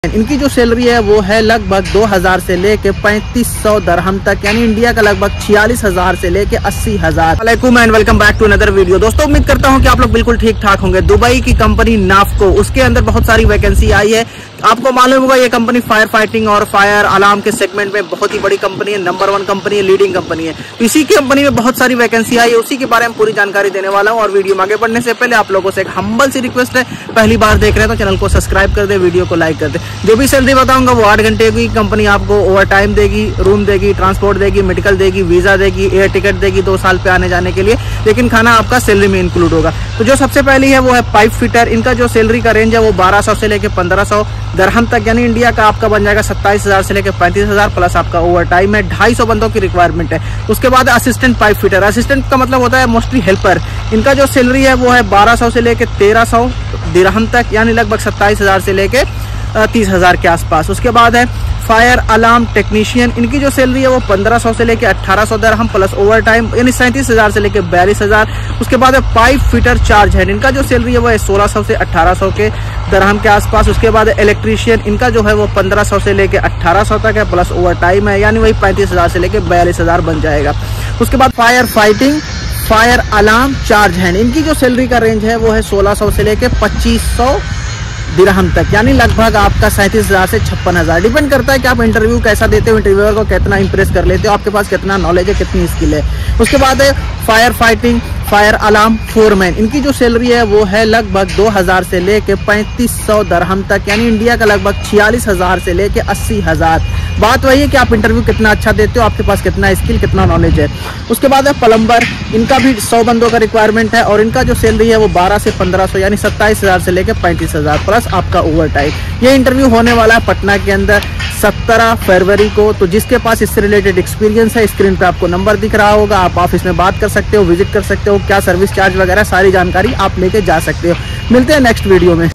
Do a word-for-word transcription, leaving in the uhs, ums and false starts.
इनकी जो सैलरी है वो है लगभग दो हज़ार से लेके पैंतीस सौ दरहम तक, यानी इंडिया का लगभग छियालीस हज़ार से लेके अस्सी हज़ार। वालेकुम and welcome back to another video. दोस्तों उम्मीद करता हूं कि आप लोग बिल्कुल ठीक ठाक होंगे। दुबई की कंपनी नाफको, उसके अंदर बहुत सारी वैकेंसी आई है। आपको मालूम होगा ये कंपनी फायर फाइटिंग और फायर अलार्म के सेगमेंट में बहुत ही बड़ी कंपनी है, नंबर वन कंपनी है, लीडिंग कंपनी है। इसी कंपनी में बहुत सारी वैकेंसी आई है, उसी के बारे में पूरी जानकारी देने वाला हूँ। और वीडियो में आगे बढ़ने से पहले आप लोगों से एक हम्बल सी रिक्वेस्ट है, पहली बार देख रहे हैं तो चैनल को सब्सक्राइब कर दे, वीडियो को लाइक कर दे। जो भी सैलरी बताऊंगा वो आठ घंटे की कंपनी आपको ओवर टाइम देगी, रूम देगी, ट्रांसपोर्ट देगी, मेडिकल देगी, वीजा देगी, एयर टिकट देगी दो साल पे आने जाने के लिए, लेकिन खाना आपका सैलरी में इंक्लूड होगा। तो जो सबसे पहली है वो है पाइप फिटर। इनका जो सैलरी का रेंज है वो बारह सौ से लेकर पंद्रह सौ दरहम तक, यानी इंडिया का आपका बन जाएगा सत्ताईस हजार से लेकर पैंतीस हजार प्लस आपका ओवर टाइम है। ढाई सौ बंदों की रिक्वायरमेंट है। उसके बाद असिस्टेंट पाइप फिटर, असिस्टेंट का मतलब होता है मोस्टली हेल्पर। इनका जो सैलरी है वो है बारह सौ से लेकर तेरह सौ दिरहम तक, यानी लगभग सत्ताईस हजार से लेकर तीस हजार के आसपास। उसके बाद है फायर अलार्म टेक्नीशियन। इनकी जो सैलरी है वो पंद्रह सौ से लेकर अठारह सौ दरहम प्लस ओवर टाइम, यानी सैंतीस हजार से लेकर बयालीस हजार। उसके बाद है पाइप फिटर चार्ज हेड। इनका जो सैलरी है वो है सोलह सौ से अठारह सौ के दरहम के आसपास। उसके बाद इलेक्ट्रीशियन, इनका जो है वो पंद्रह सौ से लेकर अठारह सौ तक है प्लस ओवर टाइम है, यानी वही पैंतीस हजार से लेकर बयालीस हजार बन जाएगा। उसके बाद fire fighting fire alarm charge hand. इनकी जो सैलरी का रेंज है वो है सोलह सौ से लेकर पच्चीस सौ दिरहम तक, यानी लगभग आपका सैंतीस हजार से छप्पन हजार। डिपेंड करता है कि आप इंटरव्यू कैसा देते हो, इंटरव्यूअर को कितना इंप्रेस कर लेते हो, आपके पास कितना नॉलेज है, कितनी स्किल है। उसके बाद है fire fighting fire alarm foreman. इनकी जो सैलरी है वो है लगभग दो हज़ार से लेके पैंतीस सौ दरहम तक, यानी इंडिया का लगभग छियालीस हजार से लेके अस्सी हज़ार। बात वही है कि आप इंटरव्यू कितना अच्छा देते हो, आपके पास कितना स्किल, कितना नॉलेज है। उसके बाद है प्लम्बर। इनका भी सौ बंदों का रिक्वायरमेंट है और इनका जो सैलरी है वो बारह से पंद्रह सौ, यानी सत्ताईस हजार से लेकर पैंतीस हजार प्लस आपका ओवर टाइम। ये इंटरव्यू होने वाला है पटना के अंदर सत्रह फरवरी को। तो जिसके पास इससे रिलेटेड एक्सपीरियंस है, स्क्रीन पे आपको नंबर दिख रहा होगा, आप ऑफिस में बात कर सकते हो, विजिट कर सकते हो, क्या सर्विस चार्ज वगैरह सारी जानकारी आप लेके जा सकते हो। मिलते हैं नेक्स्ट वीडियो में।